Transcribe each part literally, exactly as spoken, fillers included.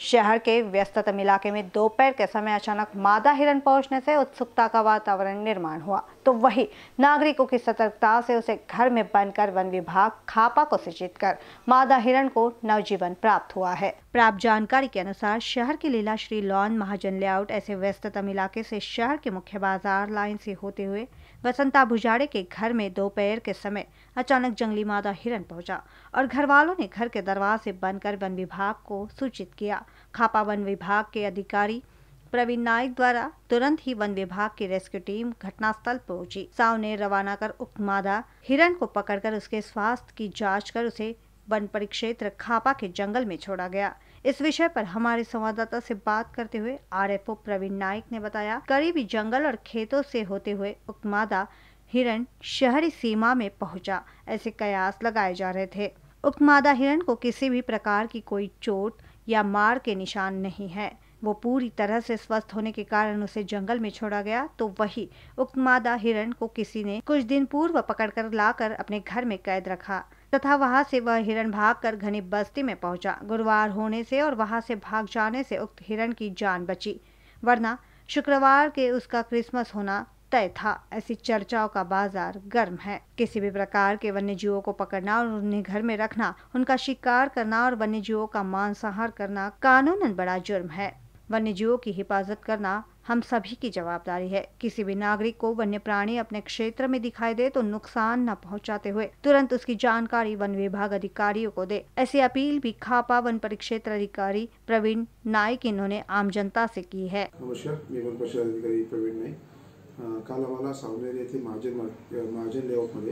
शहर के व्यस्ततम इलाके में दोपहर के समय अचानक मादा हिरण पहुंचने से उत्सुकता का वातावरण निर्माण हुआ, तो वही नागरिकों की सतर्कता से उसे घर में बंद कर वन विभाग खापा को सूचित कर मादा हिरण को नवजीवन प्राप्त हुआ है। प्राप्त जानकारी के अनुसार शहर के लीला श्री लॉन महाजन लेआउट ऐसे व्यस्ततम इलाके से शहर के मुख्य बाजार लाइन से होते हुए वसंता भुजाड़े के घर में दोपहर के समय अचानक जंगली मादा हिरण पहुंचा और घर वालों ने घर के दरवाजे बंद कर वन विभाग को सूचित किया। खापा वन विभाग के अधिकारी प्रवीण नायक द्वारा तुरंत ही वन विभाग की रेस्क्यू टीम घटनास्थल पहुंची। सावने रवाना कर उक्त मादा हिरण को पकड़कर उसके स्वास्थ्य की जांच कर उसे वन परिक्षेत्र खापा के जंगल में छोड़ा गया। इस विषय पर हमारे संवाददाता से बात करते हुए आरएफओ प्रवीण नायक ने बताया, करीबी जंगल और खेतों से होते हुए उक्त मादा हिरण शहरी सीमा में पहुंचा, ऐसे कयास लगाए जा रहे थे। उक्त मादा हिरण को किसी भी प्रकार की कोई चोट या मार के निशान नहीं है। वो पूरी तरह से स्वस्थ होने के कारण उसे जंगल में छोड़ा गया, तो वही उक्त मादा हिरण को किसी ने कुछ दिन पूर्व पकड़कर लाकर अपने घर में कैद रखा तथा वहां से वह हिरण भागकर घनी बस्ती में पहुंचा। गुरुवार होने से और वहां से भाग जाने से उक्त हिरण की जान बची, वरना शुक्रवार के उसका क्रिसमस होना तय था। ऐसी चर्चाओं का बाजार गर्म है। किसी भी प्रकार के वन्य जीवों को पकड़ना और उन्हें घर में रखना, उनका शिकार करना और वन्य जीवों का मांसाहार करना कानूनन बड़ा जुर्म है। वन्य जीवों की हिफाजत करना हम सभी की जवाबदारी है। किसी भी नागरिक को वन्य प्राणी अपने क्षेत्र में दिखाई दे तो नुकसान न पहुंचाते हुए तुरंत उसकी जानकारी वन विभाग अधिकारियों को दे, ऐसी अपील भी खापा वन परिक्षेत्र अधिकारी प्रवीण नायक इन्होंने आम जनता से की है। नमस्कार, मी वन परिक्षेत्र अधिकारी प्रवीण नायक। काल आम्हाला सावनेर येथे महाजन महाजन लेआउटमध्ये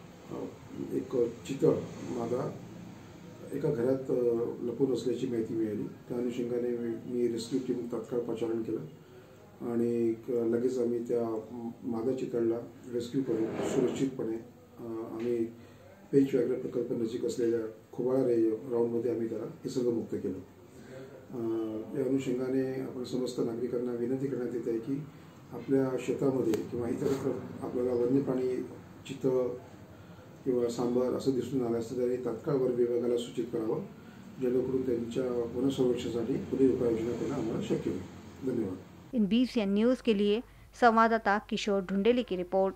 एक चितळ मादा एका घरात लपून असल्याची माहिती मिळाली। त्या अनुषंगाने मी रेस्क्यू टीम तत्काळ पाचारण केलं आणि लगेच आम्ही त्या मादा चितळला रेस्क्यू करून सुरक्षितपणे आम्ही पेंच व्याघ्र प्रकल्प नजीक असलेल्या खोबाळा रे राऊंडमध्ये आम्ही त्याला निसर्गमुक्त केलं। या अनुषंगाने आपण समस्त नागरिकांना विनंती करण्यात येत आहे की आपल्या शेतामध्ये किंवा इतर आपल्याला वन्य प्राणी चितळ किंवा सांबर असं दिसून आलं असतं तरी तात्काळ वन विभागाला सूचित करावं, जेणेकरून त्यांच्या वनसंरक्षणासाठी पुढील उपाययोजना करणं आम्हाला शक्य होईल। धन्यवाद। इन बीसीएन न्यूज के लिए संवाददाता किशोर ढुंडेली की रिपोर्ट।